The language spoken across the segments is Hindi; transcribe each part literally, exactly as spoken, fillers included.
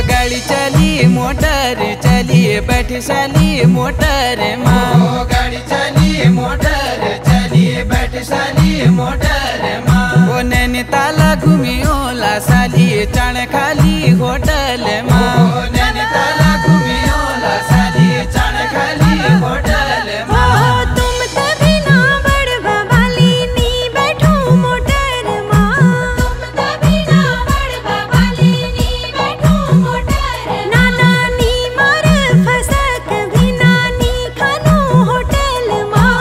गाड़ी चली मोटर चली बैठ साली मोटर माँ। ओ गाड़ी चली मोटर चली बैठ साली मोटर माँ। ओ नैनीताल घूमियोला साली चाण खाली होटल माँ। ओ नैनीताल घूमियोला साली चाण खाली होटल माँ। तुम तभी ना बड़वा वाली नी बैठो मोटर माँ। तुम तभी ना बड़वा वाली नी बैठो मोटर। नाना नी मार फसक भी नानी खानो होटल माँ।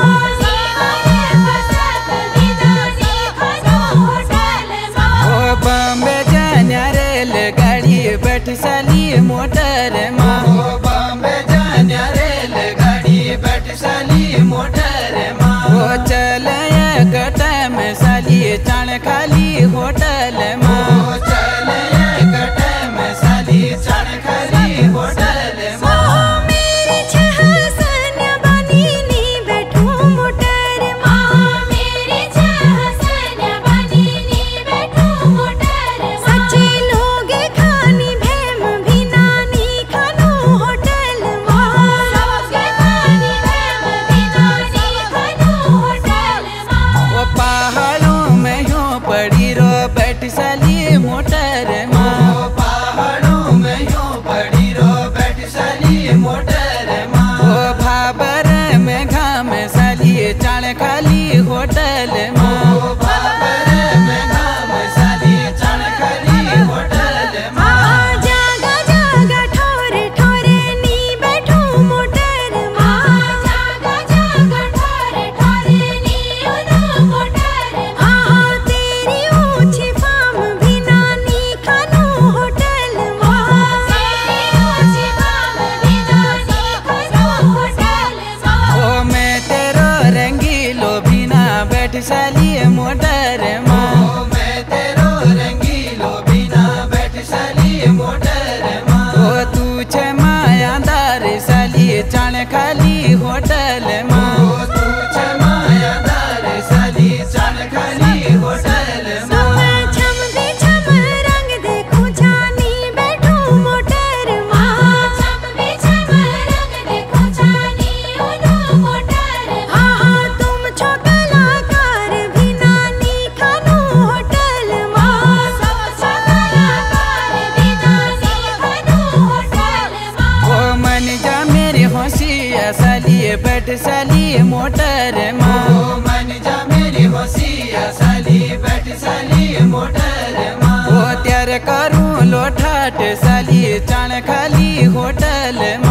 फसक भी नानी खानो होटल माँ। ओ बॉम्बे जाने रेल गाड़ी बैठ साली मोटर माँ। ओ बॉम्बे जाने रेल गाड़ी बैठ साली मोटर माँ। ओ चले गटा में साली चाण खाली होटल माँ। ओ चले गटे में साली चाण खाली होटल माँ। मेरी छहसन बनी नी बैठो मोटर माँ। मेरी छहसन बनी नी बैठो मोटर। सच्चे लोग खानी भेम भी नानी खानो होटल माँ। सबके खानी भेम भी नानी खानो होटल माँ। ओ पहाड़ों में यूं पड़ी रो बैठ साली मोटर माँ। ओ पहाड़ों में यूं पड़ी रो बैठ साली मोटर माँ। ओ भाबर में घाम साली चाण खाली होटल माँ। ओ बाबर में घाम साली चाण खाली होटल माँ। जागा जागा ठोर ठोरे नी बैठो मोटर माँ। जागा जागा ठोर ठोरे नी उनो मोटर माँ। तेरी ऊंची फाम भी नानी खानो होटल माँ। तेरी ऊंची फाम भी नानी खानो होटल माँ। ओ मैं तेरो रंगीलो बिना बैठ साली मोटर माँ। ओ मैं तेरो रंगीलो बिना बैठ साली मोटर माँ। ओ तू छे मायादार साली चाण खाली होटल माँ। ओ तू छे मायादार साली चाण खाली होटल माँ। सुबह छम भी छम रंग देखो छानी बैठो मोटर माँ। छम भी छम रंग देखो छानी उनो मोटर माँ। हाँ तुम छो कलाकार भी नानी खानो होटल माँ। सब छो कलाकार भी नानी खानो होटल माँ। ओ मन जा मेरी होशिया साली बैठ साली मोटर माँ। ओ मन जा मेरी होशिया साली बैठ साली मोटर माँ। ओ त्यार करूं लोठाट साली चाण खाली होटल माँ।